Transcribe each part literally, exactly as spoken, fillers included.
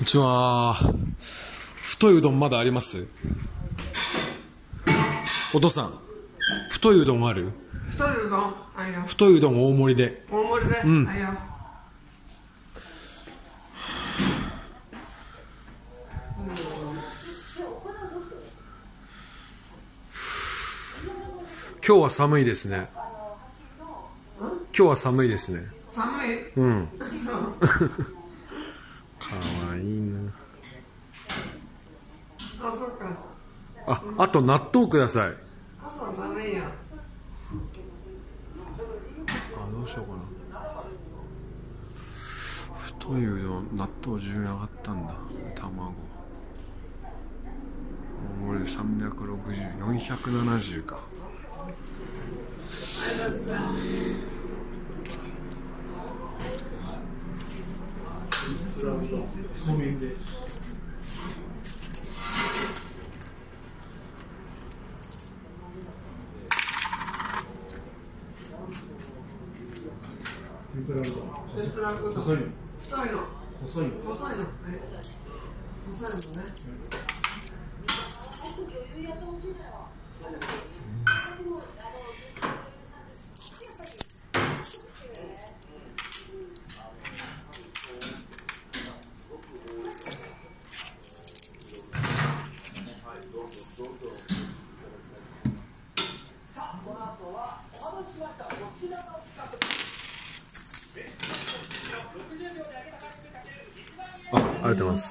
うちは。太いうどんまだあります？お父さん、太いうどんある？ 太いうどんあるよ。 太いうどん大盛りで。 大盛りで、 うん、 あるよ。 今日は寒いですね。今日は寒いですね。 寒い？ うん。 そう。 かわいいな。 あ、そっか。 あ、あと納豆ください。 朝寒いよ。 あ、どうしようかな。太いうどん、納豆じゅうえん上がったんだ。卵。これさんびゃくろくじゅう、よんひゃくななじゅうか。 細いの。細いの。細いの。細いの。細いのね。 あ、ありがとうございます。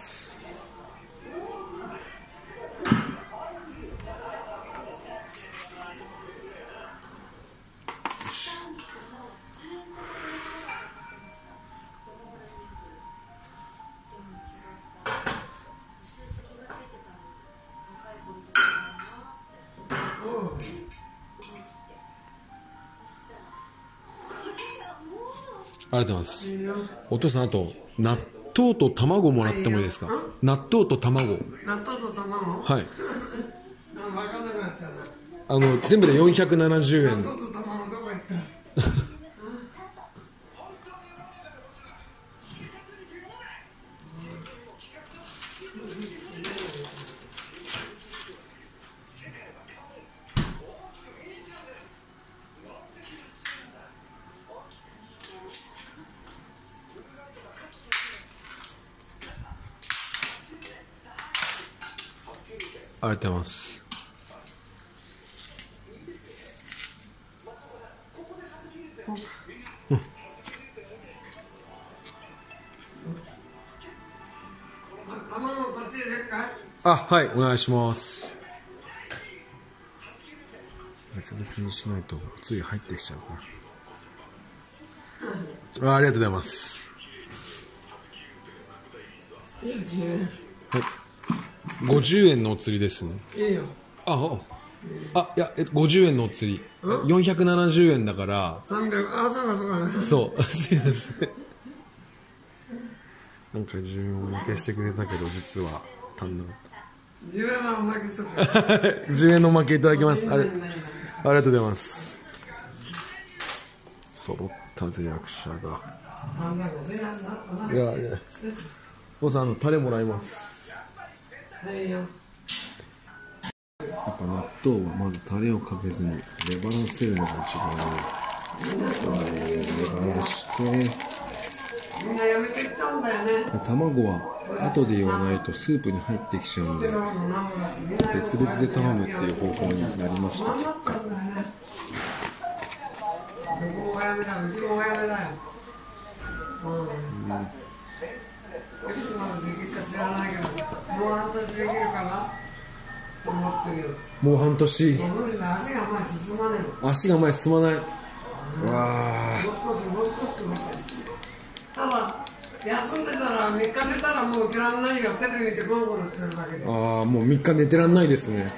ありがとうございます。お父さん、あと納豆と卵もらってもいいですか？納豆と卵。 納豆と卵？ はい。 分かんなくなっちゃうな。あの全部でよんひゃくななじゅうえん。 納豆と卵どこ行った？ ありがとうございます。うん、あ、はい、お願いします。別々にしないとつい入ってきちゃうから。あ、ありがとうございます。 いいじね。 はい。ごじゅうえんのお釣りですね。 いいよ。 あ、あ、いや、え、ごじゅうえんのお釣り。よんひゃくななじゅうえんだから。 さんびゃく、あ、そうかそうか。 そう、すいません。なんかじゅうえんおまけしてくれたけど、実は足んなかった。 じゅうえんはおまけしとく。 じゅうえんのおまけいただきます。あれ、ありがとうございます。揃ったぜ、役者が。いやいや。お父さん、あの、タレもらいます。 はいよ。 やっぱ納豆はまずタレをかけずに粘らせるのが一番いい。粘らしてみんなやめてっちゃうんだよね。 卵は後で言わないとスープに入ってきちゃうんで、別々で頼むっていう方法になりました。結果。 どこもやめだよ。うちもやめだよ。うん。いつまでできるか知らないけど、もう半年できるかなと思ってるよ。 もう半年。 無理だ、足が前進まないの。 足が前進まない。うわもう少し、もう少しと思って。ただ、休んでたら、みっか寝たらもう起きらんないよ。テレビ見てゴロゴロしてるだけで。 ああ、もうみっか寝てらんないですね。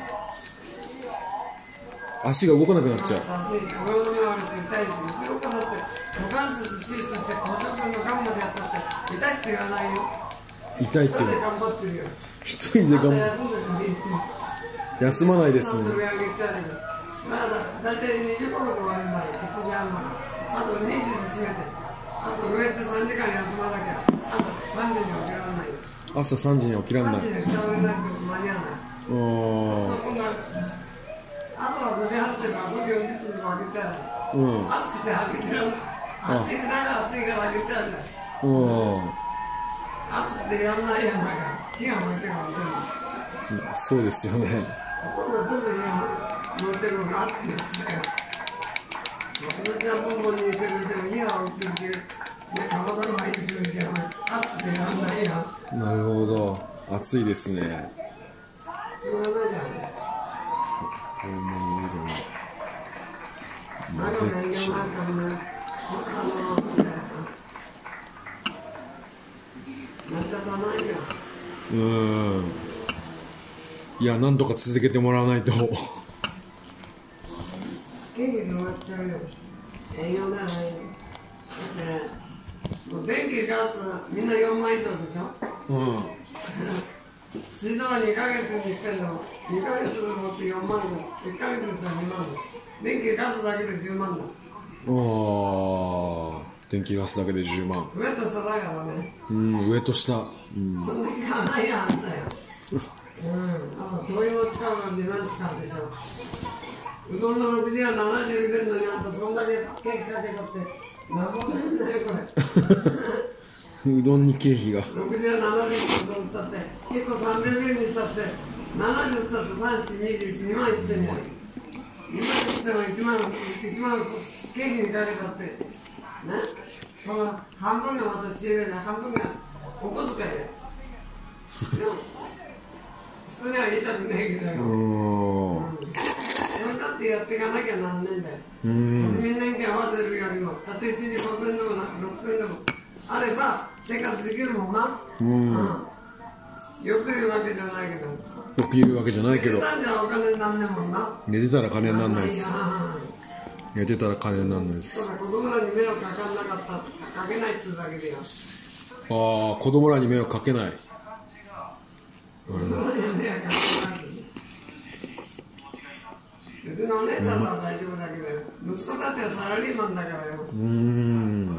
足が動かなくなっちゃう。 足、上の目は痛いし、後ろからって、股関節手術して、校長さんのガンまでやったって、痛いって言わないよ。 痛いって言う。 一人で頑張ってるよ。 一人で頑張ってる。休まないですね。 まだだいたいにじ頃で終わるんだろう。いちじはんまで。あとにじで閉めて。あと上ってさんじかん休まなきゃ。あとさんじに起きられないよ。 朝さんじには起きらんない。 さんじで下降りなく間に合わない。 おー、 今度は朝はごじはんとかごじよんじゅっぷんとか開けちゃう。 うん、 暑くて開けてる。暑いから暑いから開けちゃうんだよ。 おー、 暑くてやんないやんだから火が燃えてるの全部。 そうですよね。 ほとんど全部火が燃えてるのが暑くなっちゃうよ。私はボンボンに似てるでも火が起きてるし、体が入ってくるし、暑くてやんないやん。 なるほど、暑いですね。 しょうがないじゃん。 こんなに色にあ混ぜちの営業なんかもね、あの、みたいな。なんかだないよ。 うーん、いや、なんとか続けてもらわないと。 経費が終わっちゃうよ。営業ならないよ。だって、もう電気、ガス、みんなよんまん以上でしょ。 うん、 水道はにかげつにいっぺんでも、にかげつでもってよんまん以上、いっかげつにしたらにまんだ。電気、ガスだけでじゅうまんだ。 あー、電気ガスだけでじゅうまん。 上と下だからね。 うん、上と下。うん、 そんなにいかないやんだよ。うん、あと灯油を使うのににまん使うでしょ。うどんのろくじはななじゅう入れるのにあんたそんだけ経費かけたってなんぼなんだよこれ。 うどんに経費が。 ろくじはななじゅううどんだっていっこさんびゃくえんにしたってななじゅうだってさんいちにじゅういちにまんいっせんえん。にまんいっせんはいちまんいちまん経費にかけたってね。その半分がまた仕入れで半分がお小遣いで。でも人には言いたくないけどよ。 うん、 それだってやっていかなきゃなんねえんだよ。 うん、 国民年金合わせるよりも、たとえいちにちごせんでもなくろくせんでもあれば生活できるもんな。 うん、 うん、よく言うわけじゃないけど。 よく言うわけじゃないけど、 寝てたんじゃお金になんねえもんな。 寝てたら金にならないです。 や寝てたら金にならないです。 そら子供らに迷惑かかんなかった、かけないっつうだけでよ。 ああ、子供らに迷惑かけない。 子供らに迷惑かけない。別にお姉ちゃんは大丈夫だけど、息子たちはサラリーマンだからよ。 うーん。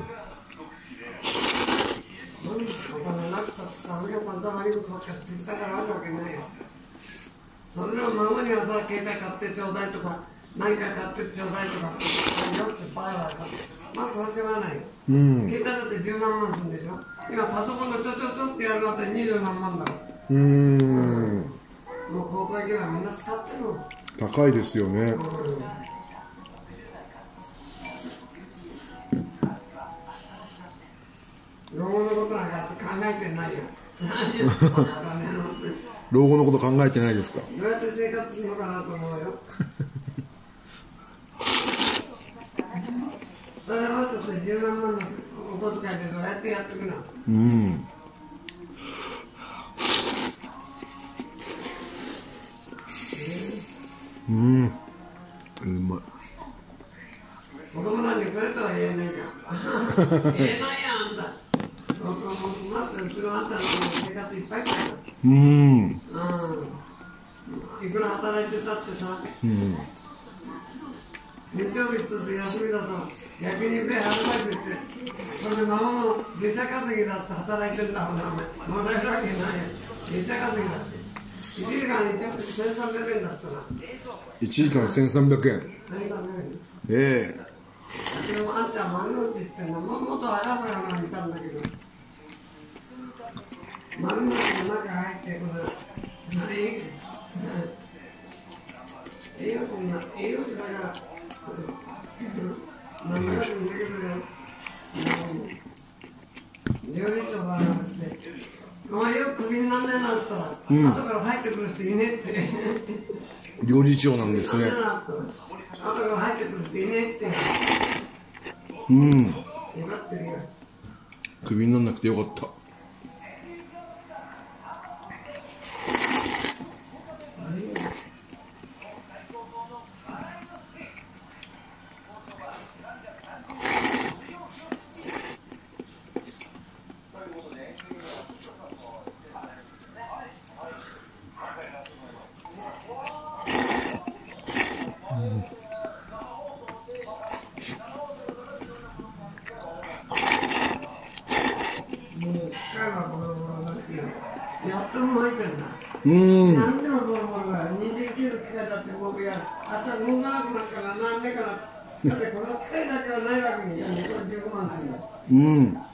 お金なくたってさ、お客さんたまにばっかしてきたからあるわけないよ。それでも孫にはさ、携帯買ってちょうだいとか、何か買ってちょうだいとかって、よっつバカだから。まあ、それはしょうがないよ。 うん。 携帯だってじゅうまんまんするんでしょ。今パソコンのちょちょちょってやるのってにじゅうなんまんだもん。 うーん。 もう高校行けばみんな使ってるもん。 高いですよね。 老後のことなんか考えてないよ。何よ、バカだね。 老後のこと考えてないですか。 どうやって生活するのかなと思うよ。それはだってじゅうまんまんのお小遣いでどうやってやっていくの。 うん。うん。うまい。 子供なんにくれとは言えないじゃん。言えないやん、あんた。僕はもう、まずうちのあんたの生活いっぱいかよ。 うん。 うん。いくら働いてたってさ。 うん。 日曜日つって休みだと逆に腕働いてってそれで孫の月謝稼ぎだって働いてんだもんな。もらえるわけないよ。月謝稼ぎだっていちじかんせんさんびゃくえんだったらいちじかんせんさんびゃくえん。 せんさんびゃくえん。 ええ。 でもあんちゃん丸の内ってんのももっと赤坂のにいたんだけど丸の内の中入ってこれあれ栄養士な栄養士だから名前が出てくるよ。料理長だなんつって、お前よくクビになんねえなったら、うん、後から入ってくる人いねえって。 料理長なんですね。 後から入ってくる人いねえって。 うん。 よかってるよ。 クビになんなくてよかった。 もう、機械はボロボロだしよ。 やっとも入ってんだ。 うーん。 何でもボロボロがにじゅうきゅうの機械だって僕や朝動かなくなるからなんでかな。だってこの機械だけはないわけにいかない。これじゅうごまんするの。 うん。 だって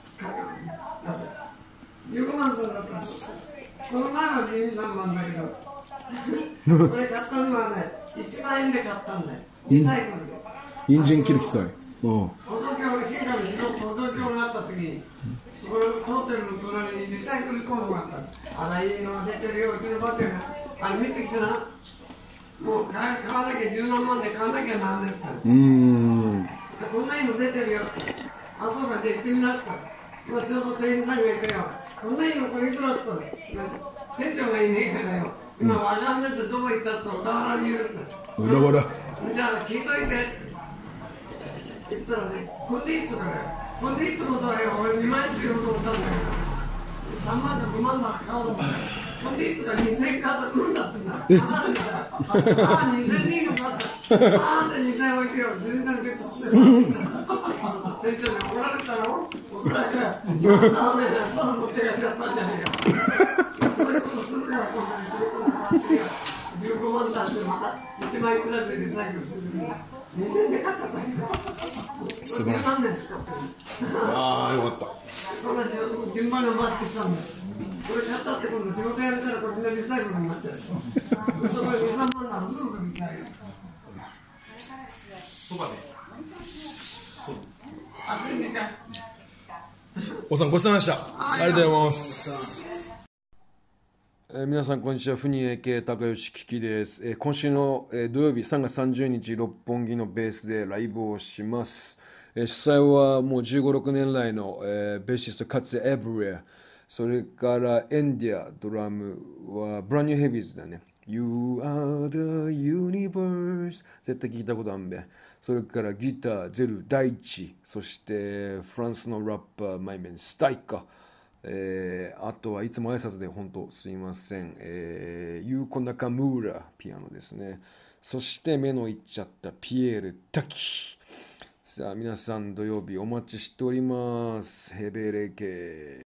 じゅうごまんするんだったらそその前はじゅうに、さんまんだけどこれ買ったのはねいちまんえんで買ったんだよ。リサイクルで人参切る機械。うん。 歩道橋、新上に歩道橋があった時に、そこのトーテルの隣にリサイクルコードがあったんです。あら、いいのが出てるよ、うちのバッテリーが。あれ見てきてな。もう買買わなきゃ十何万で買わなきゃなんですから。 うーん。 こんないいの出てるよ。あ、そうか、じゃあ行ってみなって。今ちょうど店員さんがいてよ。こんないいのこれいくらって言ったら店長がいねえからよ。今わかんないってどこ行ったって小田原にいるって。 小田原。 じゃあ聞いといてって言ったらね、こんでいいっつうからよ。こんでいいっつうことはよ、俺にまん円って言おうと思ったんだけど、さんまんかごまんだ買おうと思って。こんでいいっつうからにせんえん買ったんだっつうんだ。ああ、にせんえんでいいのかって。ああ、でにせんえん置いてよ。全然別にしてさ。店長に怒られたのおそらく、今のね、ただ持ってやっちゃったんじゃねえか。そういうことするから、こんなにするからじゅうごまんだってまたいちまんいくらでリサイクルするんだ。にせんえんで買っちゃったんだ。 素晴らしい。 何年使ってるああ、よかった。 こんな順番が回ってきたんだ。これ買ったって今度仕事やれたらこれみんなリサイクルになっちゃう。そこでに、さんまんならすぐリサイクル。 そばで。 暑いねか。 おさんごちそうさまでした。ありがとうございます。えー、皆さんこんにちは。フニエケ高吉キキです。えー、今週の、えー、土曜日さんがつさんじゅうにち六本木のベースでライブをします。えー、主催はもうじゅうご、ろくねん来の、えー、ベーシスト勝谷エブリア。それからエンディアドラムはブランニューヘビーズだね。You are the universe 絶対聞いたことあるんで。それからギターゼル大地、そしてフランスのラッパーマイメンスタイカ、えー、あとはいつも挨拶で本当すいません、えー、ユーコナカムーラピアノですね。そして目のいっちゃったピエール滝。さあ皆さん土曜日お待ちしております。ヘベレケ